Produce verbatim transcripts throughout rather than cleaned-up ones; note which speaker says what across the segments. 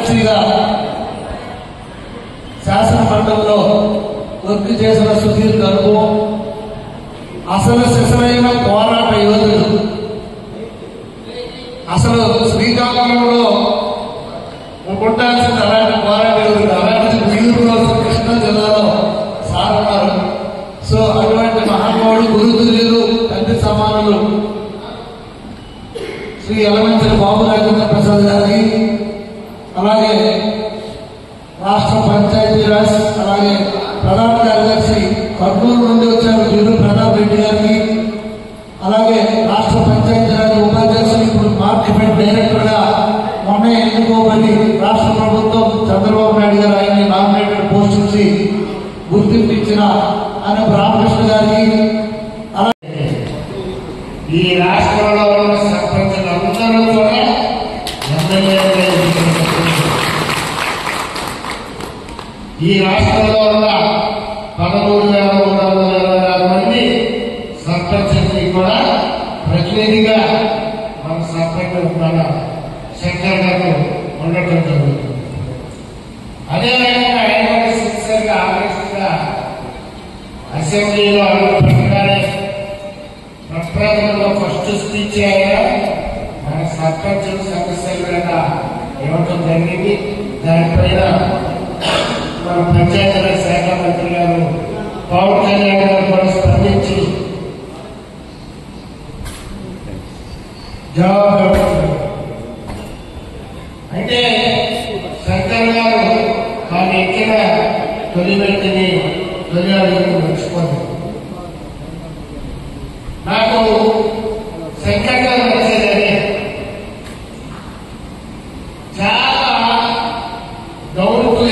Speaker 1: కార్యదర్శిగా శాసనమండలిలో వర్క్ చేసిన సుదీర్ఘ అనుభవం, అసలు శిశులైన పోరాట యోధులు. అసలు శ్రీకాకుళంలో ఉండాల్సిన అలాంటి పోరాట యోధులు, అలాంటిది వీరులో కృష్ణా జిల్లాలో సార్ ఉన్నారు. సో అటువంటి మహానుభావుడు, గురుతుల్యులు, తండ్రి సమానులు శ్రీ యలమంచిలి బాబు రాజేంద్ర ప్రసాద్ గారికి, అలాగే రాష్ట్ర పంచాయతీరాజ్ అలాగే ప్రధాన కార్యదర్శి కర్నూలు నుండి వచ్చారు వీరు ప్రతాప్ రెడ్డి గారికి, అలాగే రాష్ట్ర పంచాయతీరాజ్ ఉపాధ్యక్షులు ఇప్పుడు మార్కెట్ డైరెక్టర్ గా మొన్న ఎన్నుకోబడి రాష్ట్ర ప్రభుత్వం చంద్రబాబు నాయుడు గారు ఆయన్ని నామినేటెడ్ పోస్ట్ నుంచి గుర్తింపు ఇచ్చిన ఆయన రామకృష్ణ గారికి, అలాగే ఈ రాష్ట్రంలో ఉన్న సర్పంచులందరూ కూడా ఈ రాష్ట్రంలో ఉన్న పదమూడు వేల మూడు వందల ఇరవై ఆరు మంది సర్పంచులకి కూడా ప్రతినిధిగా మన సర్పంచ్ మన శంకర్ గారు ఉండటం జరుగుతుంది. అదేవిధంగా ఆయన కూడా సిన్సియర్గా ఆలోచిస్తా అసెంబ్లీలో అడుగు పెట్టగానే ప్రప్రథమంలో ఫస్ట్ స్పీచ్ ఆయన మన సర్పంచుల సమస్యల మీద ఇవ్వటం జరిగింది. దానిపైన మన పంచాయతీరాజ్ శాఖ మంత్రి గారు పవన్ కళ్యాణ్ గారు కూడా స్పందించి జవాబు. అంటే శంకర్ గారు తాను ఎక్కిన తొలి వ్యక్తిని తొలి అడుగుని మర్చిపోయింది. నాకు శంకర్ గారు నచ్చేదని చాలా గౌరవ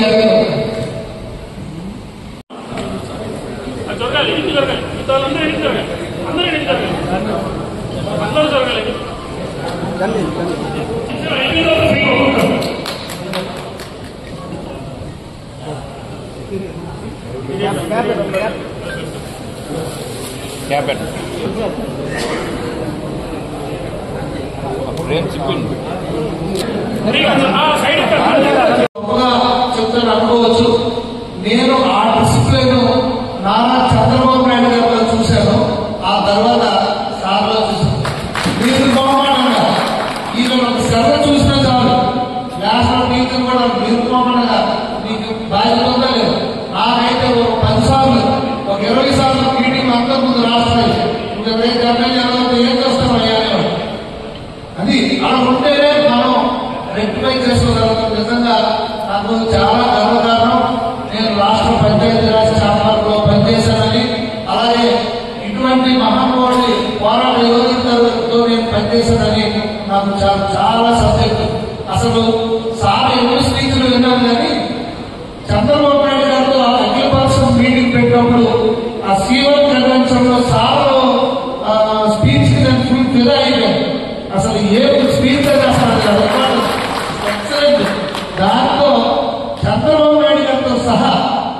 Speaker 2: జరగాలి, ఇంటి జరగాలి, అందరూ ఇంటి జరగాలి, అందరూ ఇంటి జరగాలి, అందరూ జరగాలి.
Speaker 1: చెప్తాను అనుకోవచ్చు. నేను ఆ డిసిప్లిన్ నారా చంద్రబాబు నాయుడు గారిలో చూశాను, ఆ తర్వాత సార్లో చూశాను. మీరు నిర్మాణంగా ఈయన ఒక శ్రద్ధ చూసినా చాలు, నేషనల్ టీచర్ కూడా నిర్మాణంగా మీకు బాధ్యత ఉందా లేదు. నాకైతే ఒక పది సార్లు ఒక ఇరవై సార్లు మీటింగ్ అంతా ముందు రాస్తాయి. ఇంకా రేపు ఎమ్మెల్యే ఏం చేస్తాం అయ్యానే అది అలా ఉంటేనే మనం రెక్టిఫై చేసుకోగలుగుతాం. నిజంగా నాకు చాలా గర్వకారణం. నేను రాష్ట్ర పంచాయతీరాజ్ శాఖలో పనిచేశానని, అలాగే ఇటువంటి మహానుభావుడి పోరాట యోధులతో నేను పనిచేశానని నాకు చాలా చాలా సబ్జెక్టు. అసలు సార్ ఎన్నో స్పీచ్లు విన్నాను, కానీ చంద్రబాబు నాయుడు గారితో ఆ అఖిల పక్షం మీటింగ్ పెట్టినప్పుడు ఆ సీఎం కన్వెన్షన్ లో సార్ స్పీచ్ ఫుల్ ఫిదా అయిపోయాను. అసలు ఏ స్పీచ్ చేస్తాను ఎక్సలెంట్. దాంతో చంద్రబాబు నాయుడు గారితో సహా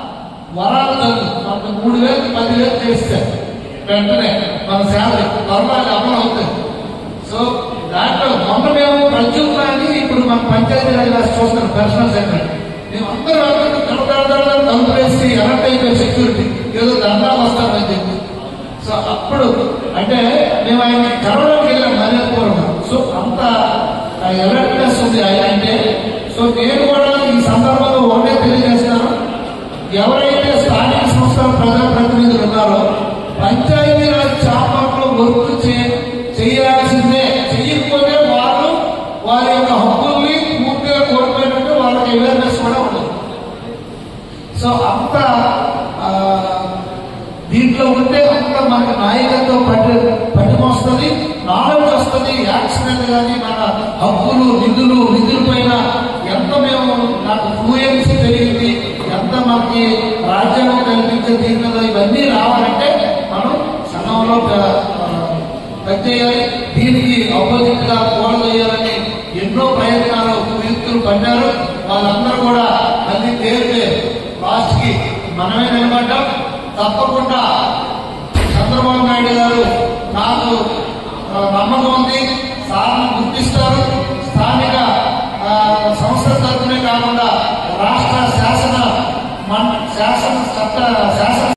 Speaker 1: వరాలు మనకు మూడు వేలు పదివేలు చేస్తారు వెంటనే మన శాలరీ త్వరలో అమలు అవుతుంది. సో దాంట్లో మొన్న మేము ప్రత్యుత్నాన్ని ఇప్పుడు మన పంచాయతీరాజ్ చూస్తున్నాం పర్సనల్ సెక్రటరీ. మేము అందరూ అందరూ తలదాడదాడు తలుపు వేసి ఎలర్ట్ అయిపోయి సెక్యూరిటీ ఏదో దండాలు వస్తామని చెప్పి. సో అప్పుడు అంటే మేము ఆయన కలవడానికి వెళ్ళాం మర్యాదపూర్వకంగా. సో అంత అలర్ట్నెస్ ఉంది ఆయన అంటే. సో నేను కూడా ఈ సందర్భంలో ఒకటే తెలియజేస్తాను, ఎవరైతే స్థానిక సంస్థల ప్రజాప్రతినిధులు ఉన్నారో పంచాయతీరాజ్ చాంబర్లో వర్క్ చేయాల్సిందే. చెయ్యకపోతే వాళ్ళు వారి యొక్క హక్కుల్ని పూర్తిగా కోల్పోయినట్టు వాళ్ళకి అవేర్నెస్ కూడా ఉండదు. సో అంత దీంట్లో ఉంటే అంత మనకి నాయకత్వం పట్టి పట్టుకొస్తుంది, నాలెడ్జ్ వస్తుంది. యాక్సిడెంట్ కానీ మన హక్కులు నిధులు నిధుల పైన ఎంత మేము నాకు ఫ్లూయెన్సీ పెరిగింది, ఎంత మనకి రాజ్యాంగం కల్పించే దీని మీద ఇవన్నీ రావాలంటే మనం సంఘంలో పనిచేయాలి. దీనికి ఆపోజిట్ గా పోరాటం చేయాలని ఎన్నో ప్రయత్నాలు వ్యక్తులు పడ్డారు. వాళ్ళందరూ కూడా మళ్ళీ తేలితే లాస్ట్ కి మనమే నిలబడ్డాం. తప్పకుండా చంద్రబాబు నాయుడు గారు నాకు నమ్మకం ఉంది, సార్ను గుర్తిస్తారు. స్థానిక సంస్థల తరఫునే కాదు మన శాసన చట్ట శాసన